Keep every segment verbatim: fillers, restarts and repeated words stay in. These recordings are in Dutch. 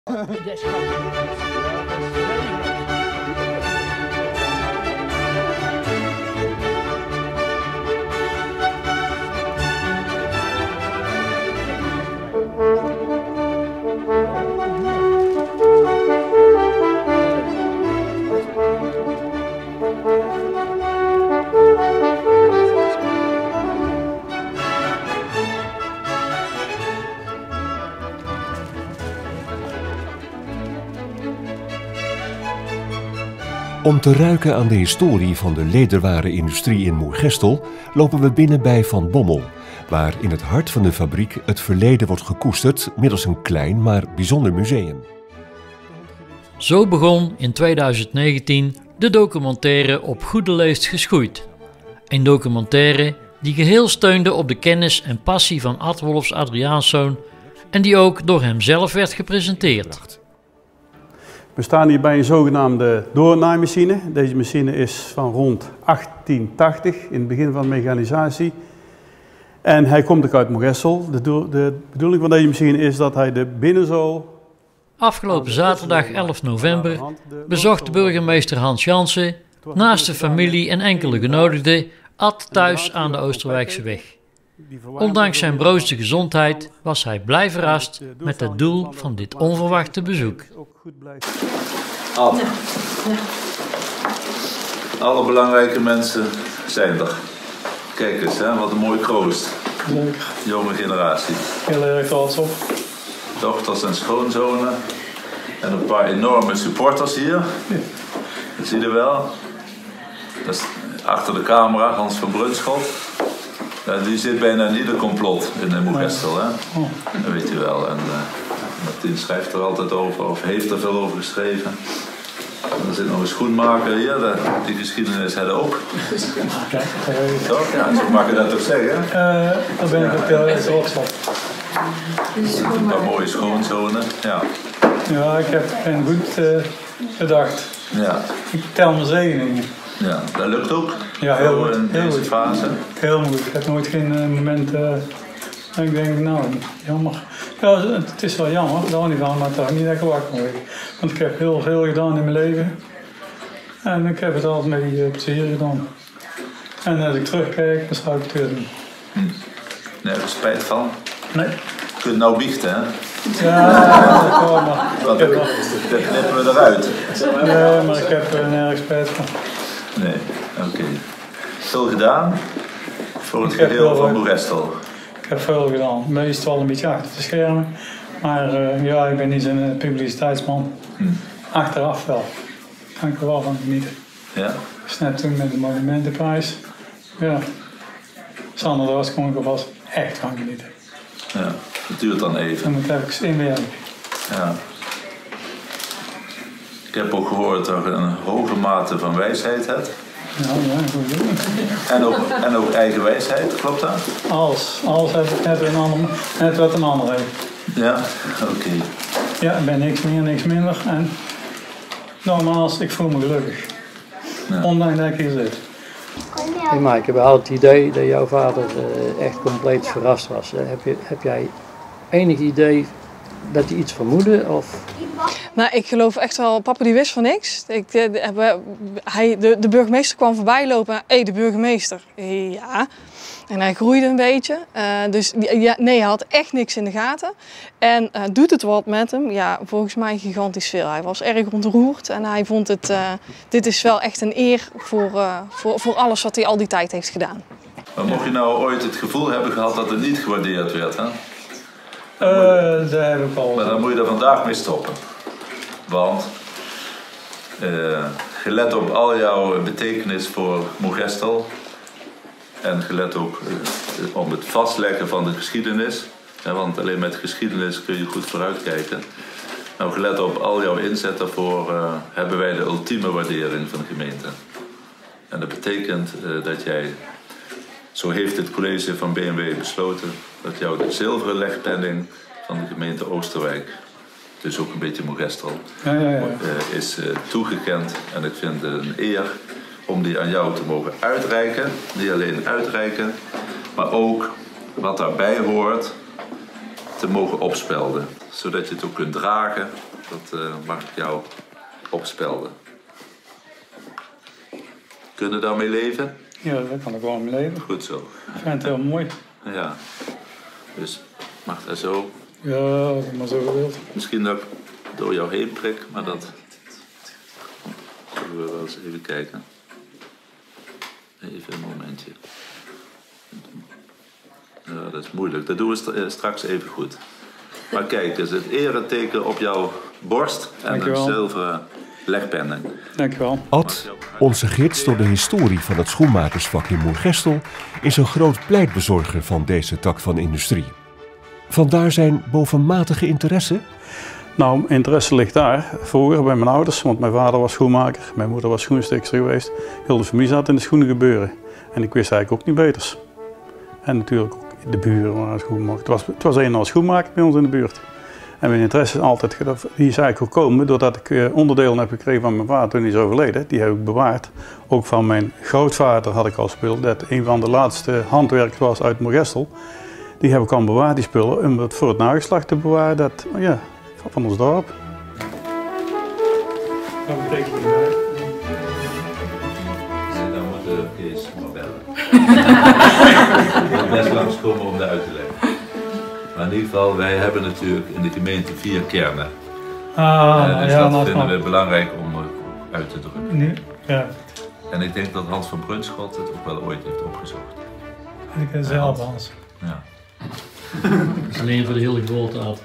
Om te ruiken aan de historie van de lederwarenindustrie in Moergestel lopen we binnen bij Van Bommel, waar in het hart van de fabriek het verleden wordt gekoesterd middels een klein maar bijzonder museum. Zo begon in tweeduizend negentien de documentaire Op Goede Leest geschoeid. Een documentaire die geheel steunde op de kennis en passie van Ad Wolfs Adriaanszoon en die ook door hemzelf werd gepresenteerd. We staan hier bij een zogenaamde doornaaimachine. Deze machine is van rond achttien tachtig, in het begin van de mechanisatie. En hij komt ook uit Moergestel. De, de bedoeling van deze machine is dat hij de binnenzool... Afgelopen zaterdag elf november bezocht de burgemeester Hans Jansen naast de familie en enkele genodigden Ad thuis aan de Oosterwijkse weg. Ondanks zijn broze gezondheid was hij blij verrast met het doel van dit onverwachte bezoek. Ad. Ja. Ja. Alle belangrijke mensen zijn er. Kijk eens, hè, wat een mooi kroost. Leuk. Jonge generatie. Heel erg trots op. Dochters en schoonzonen. En een paar enorme supporters hier. Ja. Dat zie je wel. Dat is achter de camera Hans van Brunschot. Uh, die zit bijna in ieder complot in de Moergestel, hè? Oh. Dat weet je wel. En uh, Martin schrijft er altijd over, of heeft er veel over geschreven. En er zit nog een schoenmaker hier, de, die geschiedenis had ook. Kijk, uh, toch? Ja, zo mag je dat toch zeggen? Uh, daar ben ik ook heel erg trots op. Een paar mooie schoonzonen, ja. Ja, ik heb hen goed uh, bedacht. Ja. Ik tel mijn zegeningen. Ja, dat lukt ook. Ja, heel goed. In heel deze goed. fase. Heel moeilijk. Ik heb nooit geen uh, moment uh, dat ik denk, nou, jammer. Ja, het is wel jammer, daar niet van, maar toch niet dat ik wakker word. Want ik heb heel veel gedaan in mijn leven. En ik heb het altijd met die uh, plezier gedaan. En als ik terugkijk, dan zou ik het weer doen. Hm. Nergens spijt van? Nee. Je kunt nou biechten, hè? Ja, dat kan maar. Dat knippen we eruit. Nee, maar ik heb er nergens spijt van. Nee, oké. Okay. Veel gedaan voor het geheel van Moergestel. Ik heb veel gedaan. Meestal een beetje achter de schermen. Maar uh, ja, ik ben niet zo'n uh, publiciteitsman. Hm. Achteraf wel. Daar kan ik er wel van genieten. Ja. Dus net toen met de Monumentenprijs. Ja. Sander, daar was kon ik er vast echt van genieten. Ja, dat duurt dan even. En dat heb ik inwerken. Ja. Ik heb ook gehoord dat je een hoge mate van wijsheid hebt. Ja, ja, goed. En ook, en ook eigen wijsheid, klopt dat? Alles. Alles heb ik net, een ander, net wat een ander heeft. Ja, oké. Okay. Ja, ik ben niks meer, niks minder. En nogmaals, ik voel me gelukkig. Ja. Ondanks dat ik hier zit. Hey Mike, we hadden het idee dat jouw vader uh, echt compleet verrast was. Uh, heb, je, heb jij enig idee dat hij iets vermoedde? Of? Nou, ik geloof echt wel, papa die wist van niks. Ik, de, hij, de, de burgemeester kwam voorbij lopen. Hé, hey, de burgemeester. Ja. En hij groeide een beetje. Uh, dus ja, nee, hij had echt niks in de gaten. En uh, doet het wat met hem? Ja, volgens mij gigantisch veel. Hij was erg ontroerd en hij vond het, uh, dit is wel echt een eer voor, uh, voor, voor alles wat hij al die tijd heeft gedaan. Maar mocht je nou ooit het gevoel hebben gehad dat het niet gewaardeerd werd, hè? Uh, dat heb ik al. Maar dan moet je er vandaag mee stoppen. Want uh, gelet op al jouw betekenis voor Moergestel en gelet ook uh, om het vastleggen van de geschiedenis, hè, want alleen met geschiedenis kun je goed vooruitkijken. Nou, gelet op al jouw inzet daarvoor uh, hebben wij de ultieme waardering van de gemeente. En dat betekent uh, dat jij, zo heeft het college van B M W besloten, dat jou de zilveren legpenning van de gemeente Oosterwijk, dus ook een beetje Moergestel, ja, ja, ja. uh, is uh, toegekend. En ik vind het een eer om die aan jou te mogen uitreiken. Niet alleen uitreiken, maar ook wat daarbij hoort te mogen opspelden. Zodat je het ook kunt dragen Dat uh, mag ik jou opspelden. Kunnen we daarmee leven? Ja, daar kan ik wel mee leven. Goed zo. Ik vind het heel mooi. Ja, dus mag dat zo. Ja, als ik maar zo gewild. Misschien dat ik door jou heen prik, maar dat zullen we wel eens even kijken. Even een momentje. Ja, dat is moeilijk. Dat doen we straks even goed. Maar kijk eens, het ereteken op jouw borst en Dankjewel. een zilveren legpenning. Dankjewel. Ad, onze gids door de historie van het schoenmakersvak in Moergestel, is een groot pleitbezorger van deze tak van industrie. Vandaar zijn bovenmatige interesse? Nou, interesse ligt daar. Vroeger bij mijn ouders, want mijn vader was schoenmaker, mijn moeder was schoenensteekster geweest. Heel de familie zat in de schoenen gebeuren. En ik wist eigenlijk ook niet beters. En natuurlijk ook de buren waren schoenmaker. Het was, het was een en al schoenmaker bij ons in de buurt. En mijn interesse is altijd, die is eigenlijk gekomen doordat ik onderdelen heb gekregen van mijn vader toen hij is overleden. Die heb ik bewaard. Ook van mijn grootvader had ik al spullen, dat een van de laatste handwerkers was uit Moergestel. Die heb ik al bewaard, die spullen, om het voor het nageslacht te bewaren dat, ja, van ons dorp. Dat betekent niet meer. Dan moet Kees maar bellen. Ik moet best langskomen om dat uit te leggen. Maar in ieder geval, wij hebben natuurlijk in de gemeente vier kernen. Ah, uh, dus ja, dat nou, vinden we nou. belangrijk om uh, uit te drukken. Nu, ja. En ik denk dat Hans van Brunschot het ook wel ooit heeft opgezocht. Ik heb zelf Hans. Ja. Alleen voor de hele geboorte af.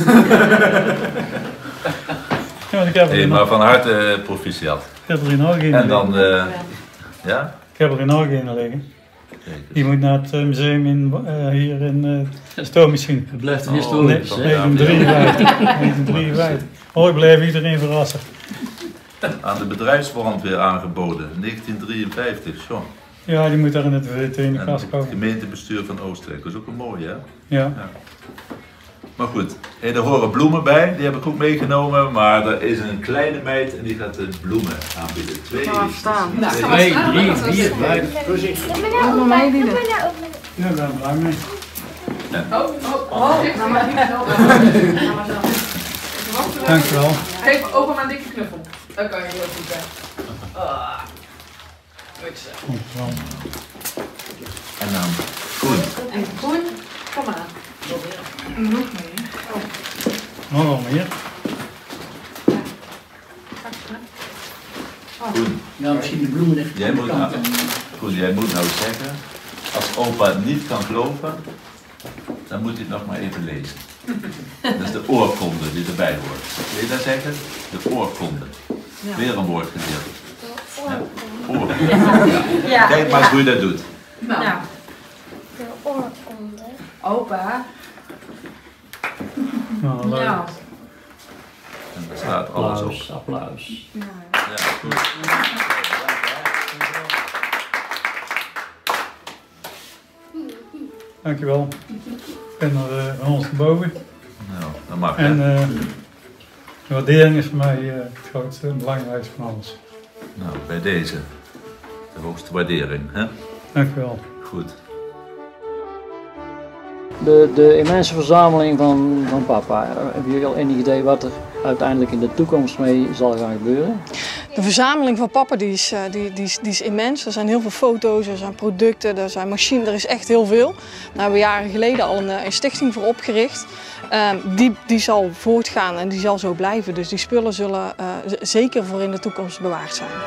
Ja, ik heb er Hey, in- maar van harte uh, proficiat. ik heb er in Algemeen En dan, uh, ja? Ik heb er in Algemeen liggen. Kijk eens. Je moet naar het uh, museum in, uh, hier in uh, de stoommachine. Het blijft een Oh, historisch, nee. hè? negentien drieënvijftig. negentien drieënvijftig. Oh, ik blijf iedereen verrassen. Aan de bedrijfsbrandweer aangeboden, negentien drieënvijftig, zo. Ja, die moet daar in het in de En kast het komen. gemeentebestuur van Oostenrijk, dat is ook een mooie, hè? Ja. Maar goed, hey, er horen bloemen bij, die heb ik ook meegenomen, maar er is een kleine meid en die gaat de bloemen aanbieden. Twee. staan. Twee. Twee, drie, vier, vijf. Doe maar mee, Lieden. Ja, ik ben er blij mee. Dankjewel. Geef opa maar een dikke knuffel. Dat kan je heel goed, hè. Ah. Goed zo. Dankjewel. En dan Koen. En Koen, kom maar. Nog meer. Nog wel meer. Koen, Ja, misschien de bloemen echt. jij moet, nou, Koen, jij moet nou zeggen, als opa het niet kan geloven, dan moet hij het nog maar even lezen. Dat is de oorkonde die erbij hoort. Wil je dat zeggen? De oorkonde. Weer een woord geleerd. Ja. Oorkonde. Ja. Kijk maar eens hoe je dat doet. Nou, De oorkonde. opa. Nou, leuk. Nou. En daar staat alles op. Applaus, applaus. Ja, goed. Dankjewel. Ik ben er uh, van ons gebogen. Nou, dat mag, En hè? uh, de waardering is voor mij uh, het grootste en belangrijkste van alles. Nou, bij deze. De hoogste waardering, hè? Dankjewel. Goed. De, de immense verzameling van, van papa, hebben jullie al enig idee wat er uiteindelijk in de toekomst mee zal gaan gebeuren? De verzameling van papa die is, uh, die, die, is, die is immens. Er zijn heel veel foto's, er zijn producten, er zijn machines, er is echt heel veel. Daar hebben we jaren geleden al een, een stichting voor opgericht. Uh, die, die zal voortgaan en die zal zo blijven. Dus die spullen zullen uh, zeker voor in de toekomst bewaard zijn.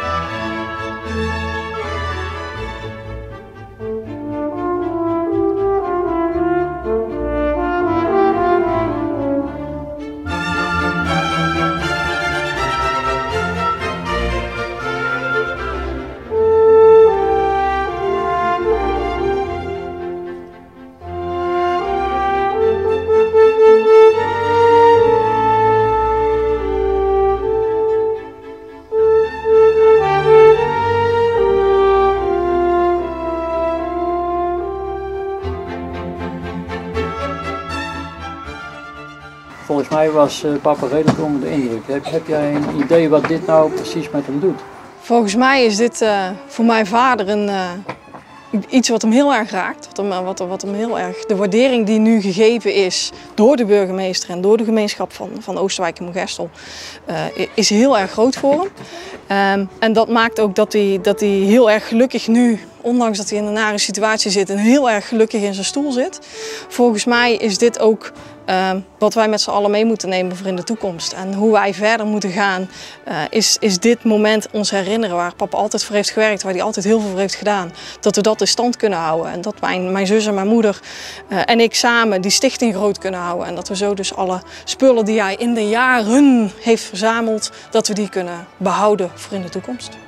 Volgens mij was uh, papa redelijk onder de indruk. Heb, heb jij een idee wat dit nou precies met hem doet? Volgens mij is dit uh, voor mijn vader een, uh, iets wat hem heel erg raakt, wat hem, wat, wat hem heel erg, de waardering die nu gegeven is door de burgemeester en door de gemeenschap van, van Oosterwijk en Moergestel, uh, is heel erg groot voor hem. Um, en dat maakt ook dat hij, dat hij heel erg gelukkig nu, ondanks dat hij in een nare situatie zit, en heel erg gelukkig in zijn stoel zit. Volgens mij is dit ook uh, wat wij met z'n allen mee moeten nemen voor in de toekomst. En hoe wij verder moeten gaan, uh, is, is dit moment ons herinneren waar papa altijd voor heeft gewerkt, waar hij altijd heel veel voor heeft gedaan. Dat we dat in stand kunnen houden en dat mijn, mijn zus en mijn moeder uh, en ik samen die stichting groot kunnen houden. En dat we zo dus alle spullen die hij in de jaren heeft verzameld, dat we die kunnen behouden voor in de toekomst.